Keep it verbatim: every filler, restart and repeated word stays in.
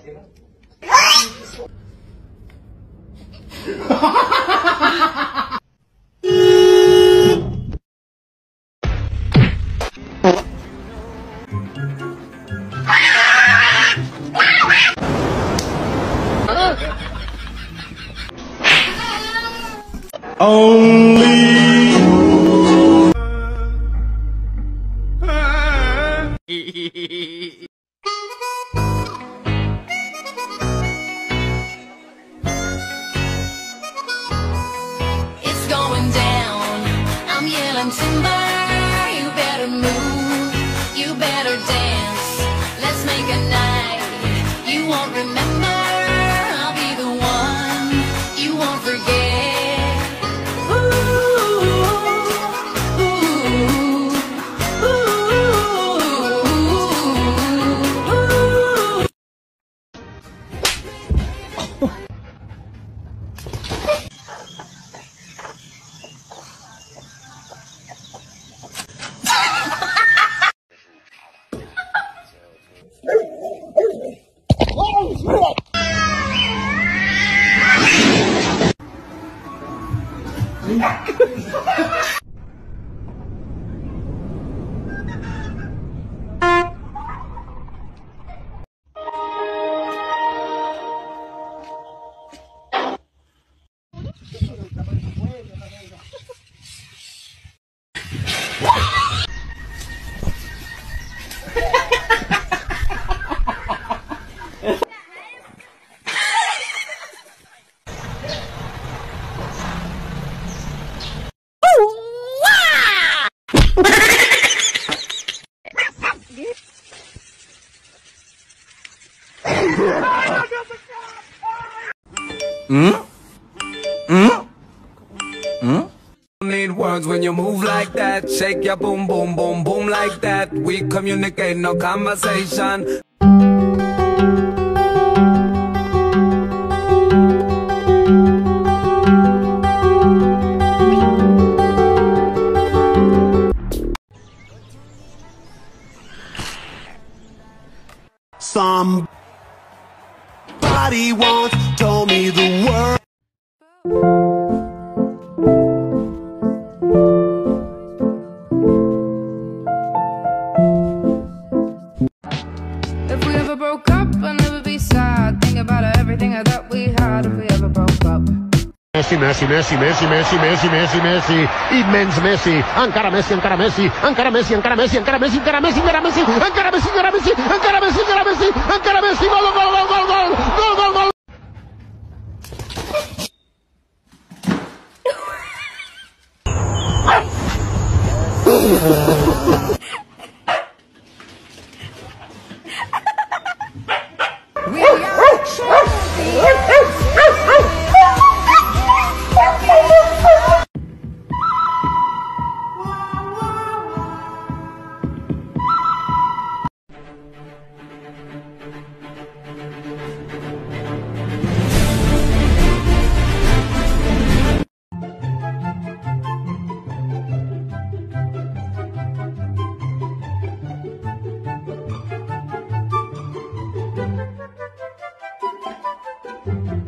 It's going down. I'm yelling timber. You better move. You better dance. Let's make a night you won't remember. I'll be the one you won't forget. Ooh, ooh, ooh, ooh, ooh. Hmm? Hmm? Hmm? Need words when you move like that. Shake your boom, boom, boom, boom like that. We communicate, no conversation. Somebody once told me the word. If we ever broke up, I'd never be sad. Think about everything I thought we had if we ever broke up. Messi, Messi, Messi, Messi, Messi, Messi, Messi, Messi, immens Messi, encara Messi, encara Messi, encara Messi, encara Messi, encara Messi, encara Messi, encara Messi, encara Messi, encara Messi, encara Messi, encara Messi, encara Messi, gol, gol, gol, gol, gol, gol, gol, gol. We are champions. Ooh.